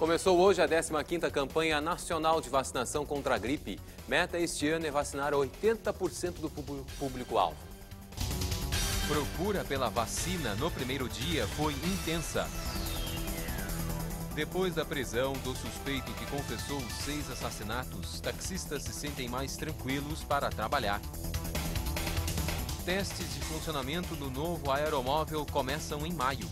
Começou hoje a 15ª campanha nacional de vacinação contra a gripe. Meta este ano é vacinar 80% do público-alvo. Procura pela vacina no primeiro dia foi intensa. Depois da prisão do suspeito que confessou 6 assassinatos, taxistas se sentem mais tranquilos para trabalhar. Testes de funcionamento do novo aeromóvel começam em maio.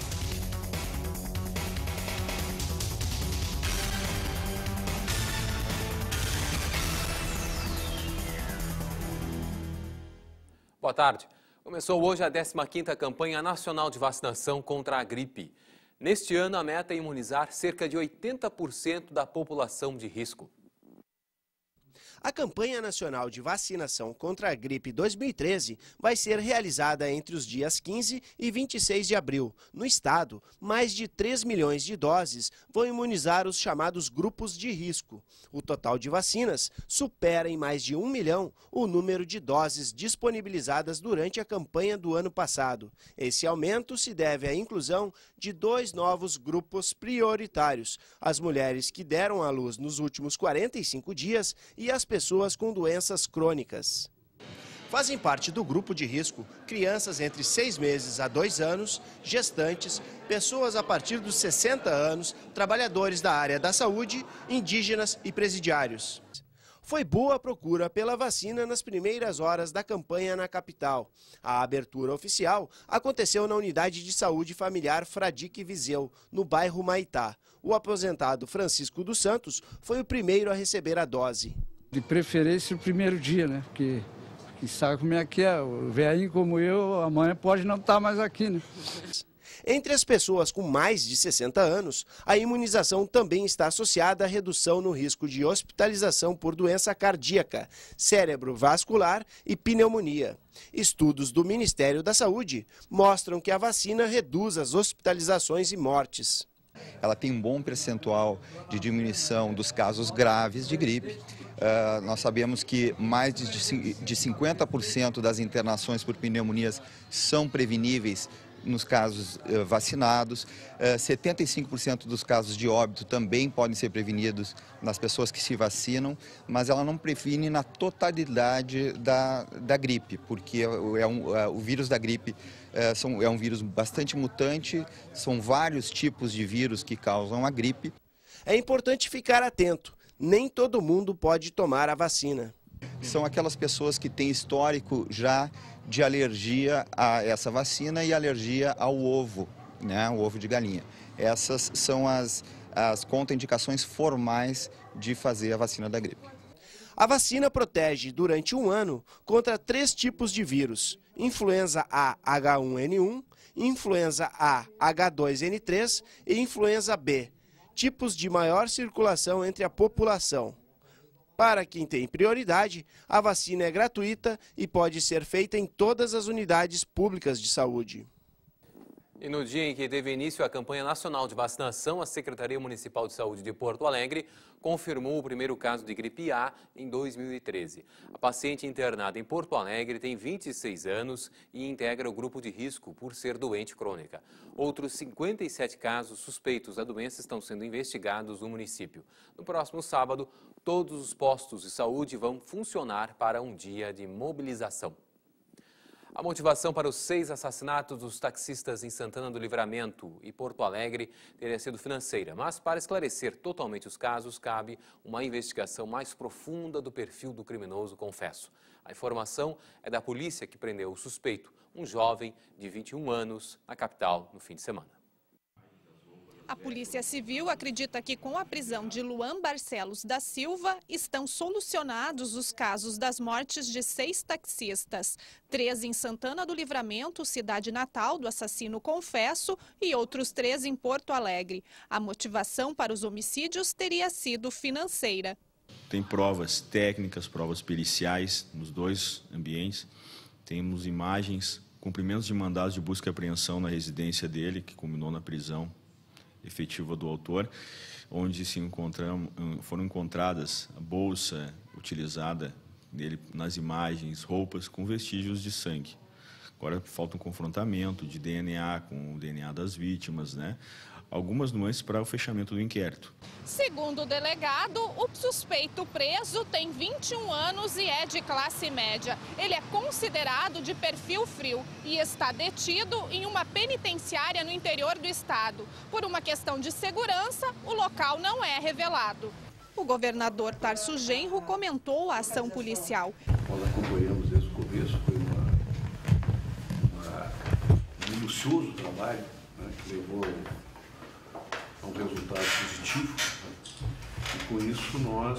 Boa tarde. Começou hoje a 15ª campanha nacional de vacinação contra a gripe. Neste ano, a meta é imunizar cerca de 80% da população de risco. A campanha nacional de vacinação contra a gripe 2013 vai ser realizada entre os dias 15 e 26 de abril. No estado, mais de 3 milhões de doses vão imunizar os chamados grupos de risco. O total de vacinas supera em mais de 1 milhão o número de doses disponibilizadas durante a campanha do ano passado. Esse aumento se deve à inclusão de 2 novos grupos prioritários: as mulheres que deram à luz nos últimos 45 dias e as pessoas com doenças crônicas. Fazem parte do grupo de risco crianças entre 6 meses a 2 anos, gestantes, pessoas a partir dos 60 anos, trabalhadores da área da saúde, indígenas e presidiários. Foi boa a procura pela vacina nas primeiras horas da campanha na capital. A abertura oficial aconteceu na Unidade de Saúde Familiar Fradique Viseu, no bairro Maitá. O aposentado Francisco dos Santos foi o primeiro a receber a dose. De preferência o primeiro dia, né? Porque sabe como é que é, o velhinho como eu, amanhã pode não estar mais aqui, né? Entre as pessoas com mais de 60 anos, a imunização também está associada à redução no risco de hospitalização por doença cardíaca, cerebrovascular e pneumonia. Estudos do Ministério da Saúde mostram que a vacina reduz as hospitalizações e mortes. Ela tem um bom percentual de diminuição dos casos graves de gripe. Nós sabemos que mais de 50% das internações por pneumonias são preveníveis nos casos vacinados. 75% dos casos de óbito também podem ser prevenidos nas pessoas que se vacinam, mas ela não previne na totalidade da gripe, porque o vírus da gripe é um vírus bastante mutante, são vários tipos de vírus que causam a gripe. É importante ficar atento, nem todo mundo pode tomar a vacina. São aquelas pessoas que têm histórico já de alergia a essa vacina e alergia ao ovo, né, o ovo de galinha. Essas são as contraindicações formais de fazer a vacina da gripe. A vacina protege durante 1 ano contra 3 tipos de vírus: influenza A H1N1, influenza A H2N3 e influenza B, tipos de maior circulação entre a população. Para quem tem prioridade, a vacina é gratuita e pode ser feita em todas as unidades públicas de saúde. E no dia em que teve início a campanha nacional de vacinação, a Secretaria Municipal de Saúde de Porto Alegre confirmou o primeiro caso de gripe A em 2013. A paciente internada em Porto Alegre tem 26 anos e integra o grupo de risco por ser doente crônica. Outros 57 casos suspeitos da doença estão sendo investigados no município. No próximo sábado, todos os postos de saúde vão funcionar para um dia de mobilização. A motivação para os 6 assassinatos dos taxistas em Santana do Livramento e Porto Alegre teria sido financeira, mas para esclarecer totalmente os casos, cabe uma investigação mais profunda do perfil do criminoso, confesso. A informação é da polícia que prendeu o suspeito, um jovem de 21 anos, na capital, no fim de semana. A Polícia Civil acredita que com a prisão de Luan Barcelos da Silva estão solucionados os casos das mortes de 6 taxistas, 3 em Santana do Livramento, cidade natal do assassino confesso, e outros 3 em Porto Alegre. A motivação para os homicídios teria sido financeira. Tem provas técnicas, provas periciais nos 2 ambientes. Temos imagens, cumprimentos de mandados de busca e apreensão na residência dele, que culminou na prisão efetiva do autor, onde foram encontradas a bolsa utilizada dele nas imagens, roupas com vestígios de sangue. Agora falta um confrontamento de DNA com o DNA das vítimas, né? algumas nuances para o fechamento do inquérito. Segundo o delegado, o suspeito preso tem 21 anos e é de classe média. Ele é considerado de perfil frio e está detido em uma penitenciária no interior do estado. Por uma questão de segurança, o local não é revelado. O governador Tarso Genro comentou a ação policial. Nós acompanhamos desde o começo, foi um minucioso trabalho, né, que levou a um resultado positivo. E com isso nós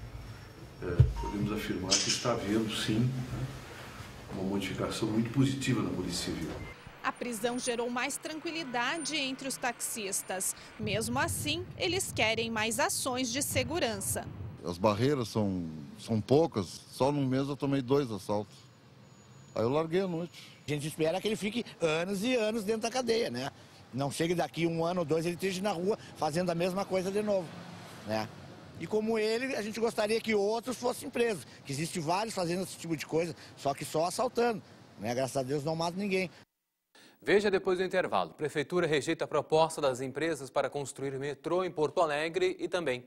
podemos afirmar que está havendo, sim, uma modificação muito positiva na Polícia Civil. A prisão gerou mais tranquilidade entre os taxistas. Mesmo assim, eles querem mais ações de segurança. As barreiras são poucas, só num mês eu tomei 2 assaltos. Aí eu larguei à noite. A gente espera que ele fique anos e anos dentro da cadeia, né? Não chegue daqui 1 ano ou 2 ele esteja na rua fazendo a mesma coisa de novo, né? E como ele, a gente gostaria que outros fossem presos. Que existem vários fazendo esse tipo de coisa, só que só assaltando, né? Graças a Deus não mata ninguém. Veja depois do intervalo. Prefeitura rejeita a proposta das empresas para construir metrô em Porto Alegre e também.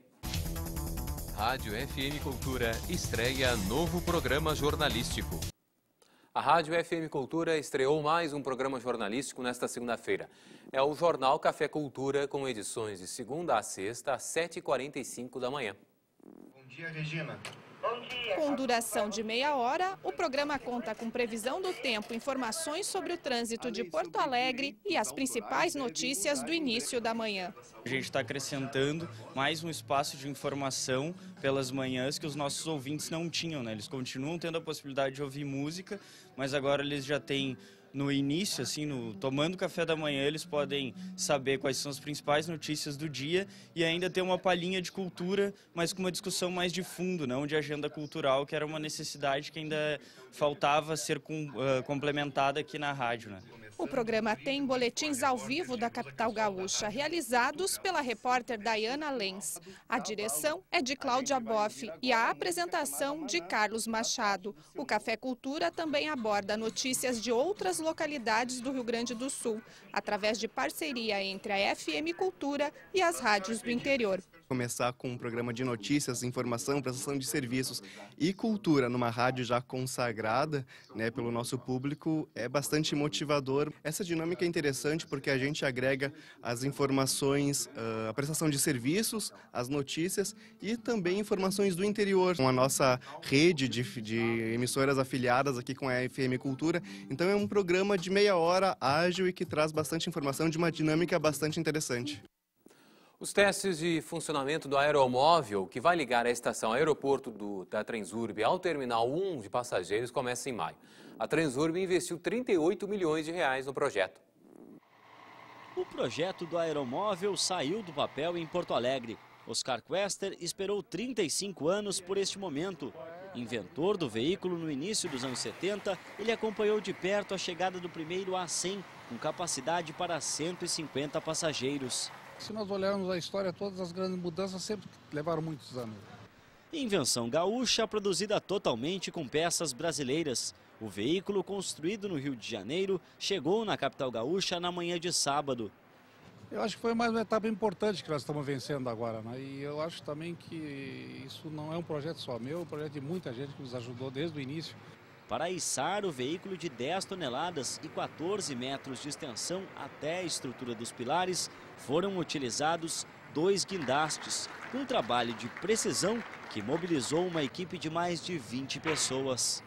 Rádio FM Cultura estreia novo programa jornalístico. A Rádio FM Cultura estreou mais um programa jornalístico nesta segunda-feira. É o Jornal Café Cultura, com edições de segunda a sexta, às 7h45 da manhã. Bom dia, Regina. Com duração de meia hora, o programa conta com previsão do tempo, informações sobre o trânsito de Porto Alegre e as principais notícias do início da manhã. A gente está acrescentando mais um espaço de informação pelas manhãs que os nossos ouvintes não tinham, né? Eles continuam tendo a possibilidade de ouvir música, mas agora eles já têm no início, assim, tomando café da manhã, eles podem saber quais são as principais notícias do dia e ainda ter uma palhinha de cultura, mas com uma discussão mais de fundo, não de agenda cultural, que era uma necessidade que ainda faltava ser complementada aqui na rádio, né? O programa tem boletins ao vivo da capital gaúcha, realizados pela repórter Dayana Lenz. A direção é de Cláudia Boff e a apresentação de Carlos Machado. O Café Cultura também aborda notícias de outras localidades do Rio Grande do Sul, através de parceria entre a FM Cultura e as rádios do interior. Começar com um programa de notícias, informação, prestação de serviços e cultura numa rádio já consagrada, né, pelo nosso público é bastante motivador. Essa dinâmica é interessante porque a gente agrega as informações, a prestação de serviços, as notícias e também informações do interior. Com a nossa rede de emissoras afiliadas aqui com a FM Cultura, então é um programa de meia hora, ágil e que traz bastante informação de uma dinâmica bastante interessante. Os testes de funcionamento do aeromóvel, que vai ligar a estação aeroporto da Transurb ao terminal 1 de passageiros, começa em maio. A Transurb investiu 38 milhões de reais no projeto. O projeto do aeromóvel saiu do papel em Porto Alegre. Oscar Quester esperou 35 anos por este momento. Inventor do veículo no início dos anos 70, ele acompanhou de perto a chegada do primeiro A100, com capacidade para 150 passageiros. Se nós olharmos a história, todas as grandes mudanças sempre levaram muitos anos. Invenção gaúcha produzida totalmente com peças brasileiras. O veículo, construído no Rio de Janeiro, chegou na capital gaúcha na manhã de sábado. Eu acho que foi mais uma etapa importante que nós estamos vencendo agora, né? E eu acho também que isso não é um projeto só meu, é um projeto de muita gente que nos ajudou desde o início. Para içar o veículo de 10 toneladas e 14 metros de extensão até a estrutura dos pilares, foram utilizados 2 guindastes, um trabalho de precisão que mobilizou uma equipe de mais de 20 pessoas.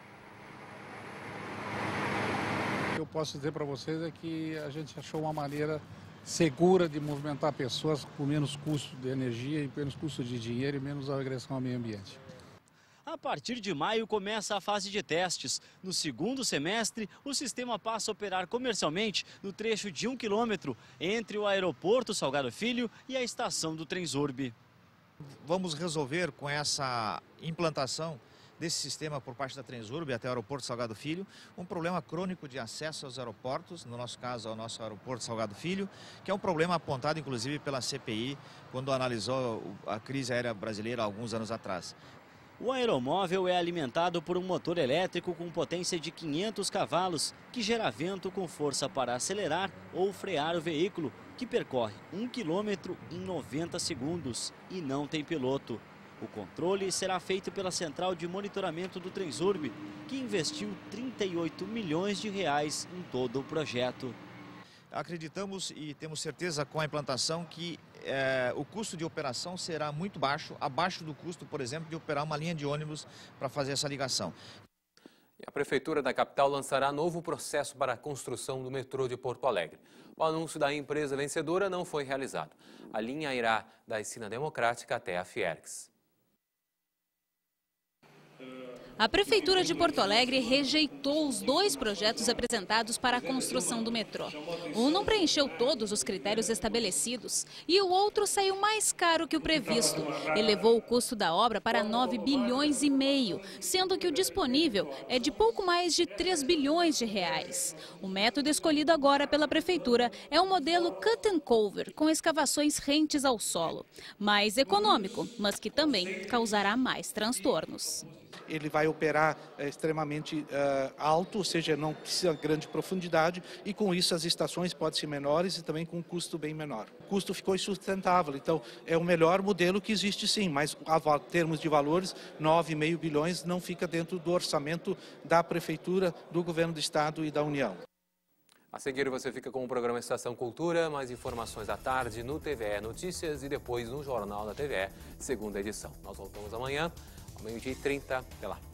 O que eu posso dizer para vocês é que a gente achou uma maneira segura de movimentar pessoas com menos custo de energia, e menos custo de dinheiro e menos agressão ao meio ambiente. A partir de maio começa a fase de testes. No segundo semestre, o sistema passa a operar comercialmente no trecho de 1 quilômetro entre o aeroporto Salgado Filho e a estação do Transurb. Vamos resolver com essa implantação desse sistema por parte da Transurb até o aeroporto Salgado Filho um problema crônico de acesso aos aeroportos, no nosso caso ao nosso aeroporto Salgado Filho, que é um problema apontado inclusive pela CPI quando analisou a crise aérea brasileira há alguns anos atrás. O aeromóvel é alimentado por um motor elétrico com potência de 500 cavalos, que gera vento com força para acelerar ou frear o veículo, que percorre 1 quilômetro em 90 segundos e não tem piloto. O controle será feito pela Central de Monitoramento do Transurb, que investiu 38 milhões de reais em todo o projeto. Acreditamos e temos certeza com a implantação que o custo de operação será muito baixo, abaixo do custo, por exemplo, de operar uma linha de ônibus para fazer essa ligação. A Prefeitura da capital lançará novo processo para a construção do metrô de Porto Alegre. O anúncio da empresa vencedora não foi realizado. A linha irá da Esquina Democrática até a Fiergs. A Prefeitura de Porto Alegre rejeitou os 2 projetos apresentados para a construção do metrô. Um não preencheu todos os critérios estabelecidos e o outro saiu mais caro que o previsto. Elevou o custo da obra para 9 bilhões e meio, sendo que o disponível é de pouco mais de 3 bilhões de reais. O método escolhido agora pela Prefeitura é o modelo cut and cover, com escavações rentes ao solo. Mais econômico, mas que também causará mais transtornos. Ele vai operar extremamente alto, ou seja, não precisa de grande profundidade e com isso as estações podem ser menores e também com um custo bem menor. O custo ficou insustentável, então é o melhor modelo que existe sim, mas em termos de valores, 9,5 bilhões não fica dentro do orçamento da Prefeitura, do Governo do Estado e da União. A seguir você fica com o programa Estação Cultura, mais informações à tarde no TVE Notícias e depois no Jornal da TVE, segunda edição. Nós voltamos amanhã, ao 12h30. Até lá.